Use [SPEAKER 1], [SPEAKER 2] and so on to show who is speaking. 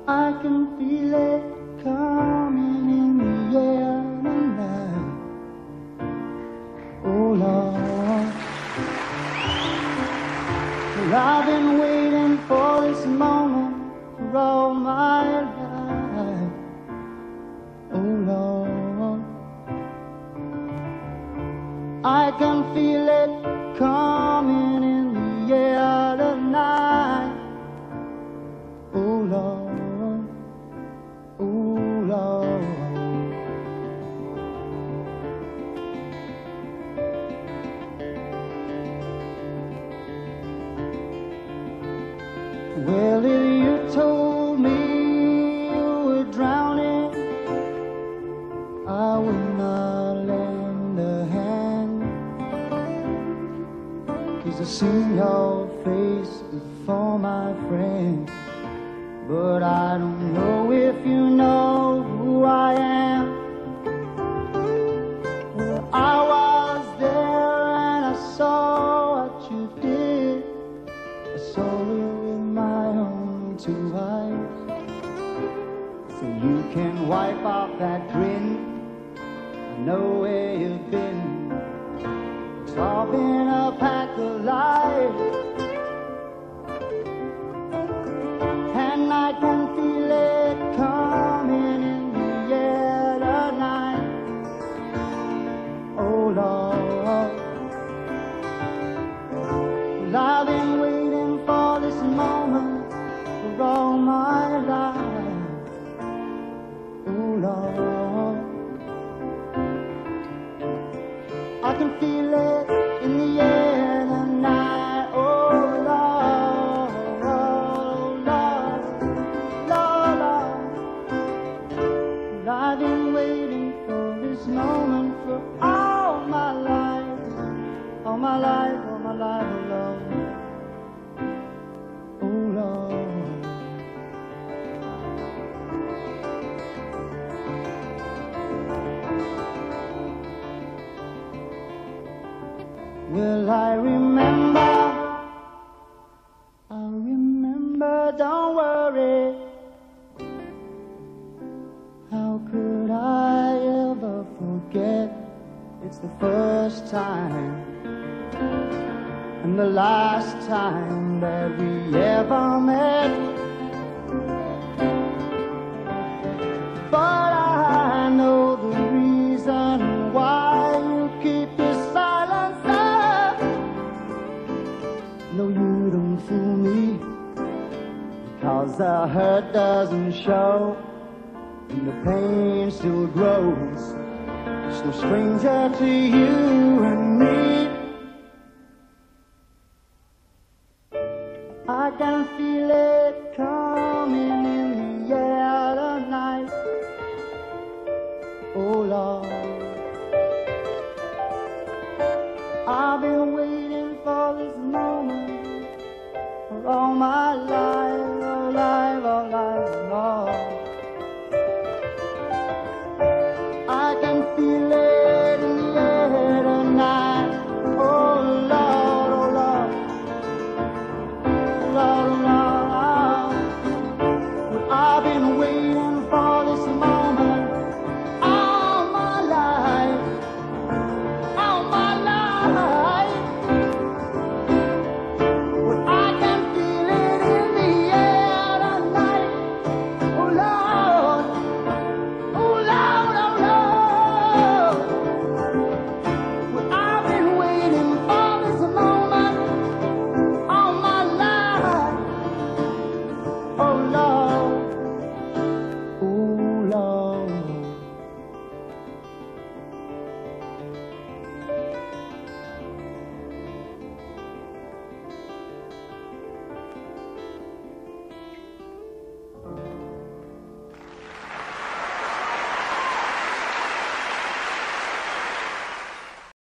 [SPEAKER 1] I can feel it coming in the air tonight. Oh Lord, well, I've been waiting for this moment for all my life. Oh Lord, I can feel it coming in the air tonight. Oh Lord, oh Lord. Well, if you told me you were drowning, I would not lend a hand, 'cause I've seen your face before, my friend. But I don't know if you know who I am. Well, I was there and I saw what you did. I saw it with my own two eyes. So you can wipe off that grin. I know where you've been. It's all been a pack of lies. I can feel it coming in the air tonight. Oh Lord, well, I've been waiting for this moment for all my life. Oh Lord, I can feel it in the air tonight. Oh Lord, I've been waiting for this moment for all my life, all my life, all my life, oh Lord, oh Lord. Well, I remember, don't worry. How could I ever forget? It's the first time and the last time that we ever met. But I know the reason why you keep your silence up. No, you don't fool me, because the hurt doesn't show and the pain still grows. It's no stranger to you and me.